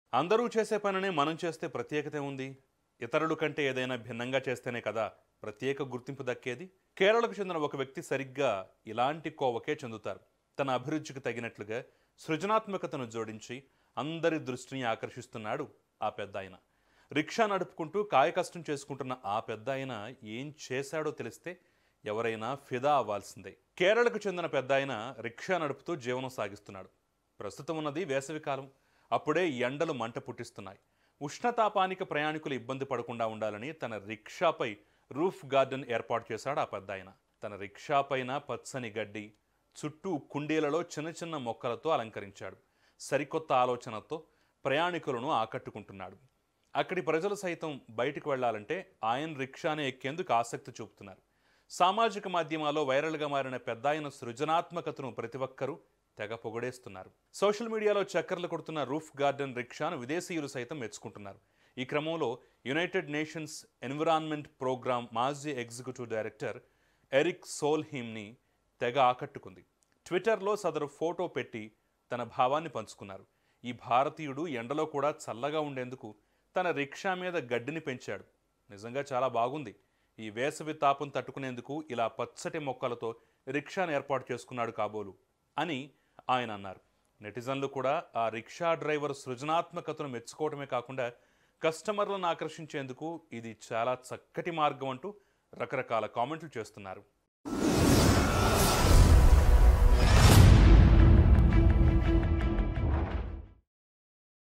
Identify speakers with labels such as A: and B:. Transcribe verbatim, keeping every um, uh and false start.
A: అందరూ చేసే పనినే మనం చేస్తే ప్రత్యేకత ఉంది. ఇతరుల కంటే ఏదైనా భిన్నంగా చేస్తేనే కదా ప్రత్యేక గుర్తింపు దక్కేది. కేరళకు చెందిన ఒక వ్యక్తి సరిగ్గా ఇలాంటి కోవకే చెందుతారు. తన అభిరుచికి తగినట్లుగా సృజనాత్మకతను జోడించి అందరి దృష్టిని ఆకర్షిస్తున్నాడు ఆ పెద్దాయన. రిక్షా నడుపుకుంటూ కాయకష్టం చేసుకుంటున్న ఆ పెద్దాయన ఏం చేశాడో తెలిస్తే ఎవరైనా ఫిదా అవ్వాల్సిందే. కేరళకు చెందిన పెద్దాయన రిక్షా నడుపుతూ జీవనం సాగిస్తున్నాడు. ప్రస్తుతం ఉన్నది వేసవికాలం. అప్పుడే ఎండలు మంట పుట్టిస్తున్నాయి. ఉష్ణతాపానికి ప్రయాణికులు ఇబ్బంది పడకుండా ఉండాలని తన రిక్షాపై రూఫ్ గార్డెన్ ఏర్పాటు చేశాడు ఆ పెద్దాయన. తన రిక్షా పైన పచ్చని గడ్డి, చుట్టూ కుండీలలో చిన్న చిన్న మొక్కలతో అలంకరించాడు. సరికొత్త ఆలోచనతో ప్రయాణికులను ఆకట్టుకుంటున్నాడు. అక్కడి ప్రజలు సైతం బయటకు వెళ్లాలంటే ఆయన రిక్షానే ఎక్కేందుకు ఆసక్తి చూపుతున్నారు. సామాజిక మాధ్యమాల్లో వైరల్గా మారిన పెద్దాయన సృజనాత్మకతను ప్రతి ఒక్కరూ తెగ పొగడేస్తున్నారు. సోషల్ మీడియాలో చక్కర్లు కొడుతున్న రూఫ్ గార్డెన్ రిక్షాను విదేశీయులు సైతం మెచ్చుకుంటున్నారు. ఈ క్రమంలో యునైటెడ్ నేషన్స్ ఎన్విరాన్మెంట్ ప్రోగ్రామ్ మాజీ ఎగ్జిక్యూటివ్ డైరెక్టర్ ఎరిక్ సోల్హీమ్ని తెగ ఆకట్టుకుంది. ట్విట్టర్లో సదరు ఫోటో పెట్టి తన భావాన్ని పంచుకున్నారు. ఈ భారతీయుడు ఎండలో కూడా చల్లగా ఉండేందుకు తన రిక్షా మీద గడ్డిని పెంచాడు. నిజంగా చాలా బాగుంది. ఈ వేసవి తాపం తట్టుకునేందుకు ఇలా పచ్చటి మొక్కలతో రిక్షాను ఏర్పాటు చేసుకున్నాడు కాబోలు అని ఆయన అన్నారు. నెటిజన్లు కూడా ఆ రిక్షా డ్రైవర్ సృజనాత్మకతను మెచ్చుకోవడమే కాకుండా కస్టమర్లను ఆకర్షించేందుకు ఇది చాలా చక్కటి మార్గం అంటూ రకరకాల కామెంట్లు చేస్తున్నారు.